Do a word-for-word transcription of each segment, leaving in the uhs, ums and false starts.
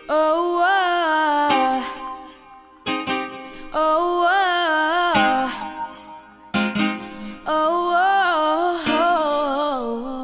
Oh, oh, oh, oh, oh,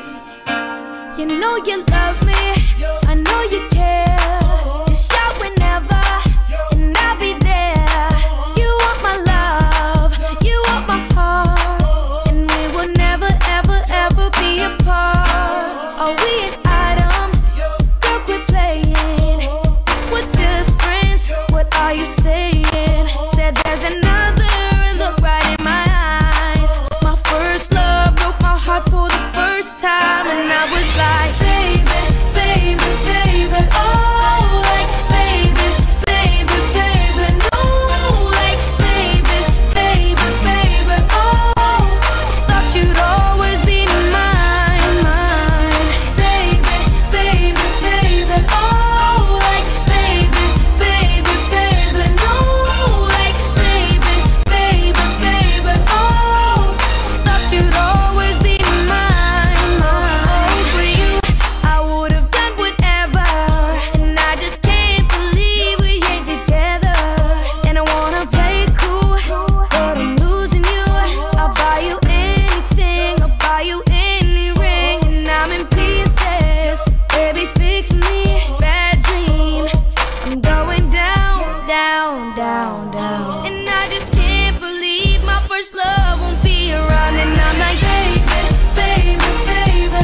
oh. You know you love me, I know you care. Just shout whenever, and I'll be there. You want my love, you want my heart, and we will never, ever, ever be apart. Are we an item? Girl, quit playing. We're just friends, what are you saying? Said there's another, look right in my eyes. My first love broke my heart for the first time, and I was like, baby, baby, baby, oh, like, baby, baby, baby, no, like, baby, baby, baby, oh, thought you'd always be mine, mine, baby, baby, baby, oh, like, baby, baby, baby, no, like, baby, baby, baby, oh, thought you'd always be mine, mine. For you, I would've done whatever, and I just can't believe we ain't together. And I wanna play it cool, but I'm losing you. I'll buy you anything, I'll buy you any ring, and I'm in pieces. Baby, fix me, bad dream. I'm going down, down, down, down. And I just can't believe my first love won't be around. And I'm like, baby, baby, baby,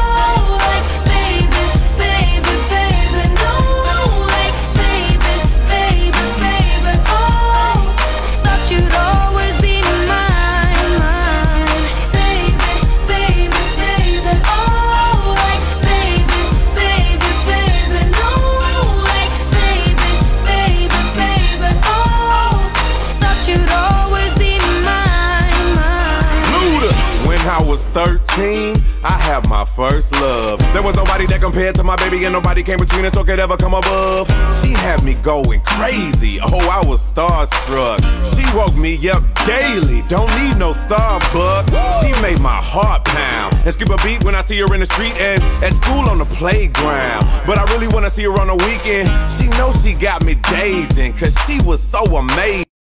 oh, like, baby, baby, baby, no, like, baby, baby, baby, oh, thought you'd always be mine, mine, baby, baby, baby, oh, like, baby, baby, baby, no, like, baby, baby, baby, oh, thought you'd always be mine, mine. Luda. When I was thirteen, I had my first love. There was nobody that compared to my baby, and nobody came between us or could ever come above. She had me going crazy, oh, I was starstruck. She woke me up daily, don't need no Starbucks. She made my heart pound and skip a beat when I see her in the street and at school on the playground. But I really wanna see her on the weekend. She knows she got me dazing, cause she was so amazing.